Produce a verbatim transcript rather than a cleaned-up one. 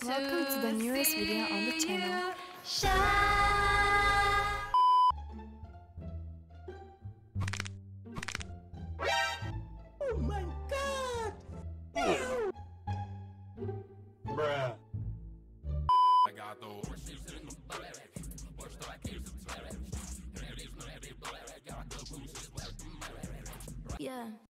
Welcome to the newest video on the channel. Oh my god! Bruh. I got those. Yeah.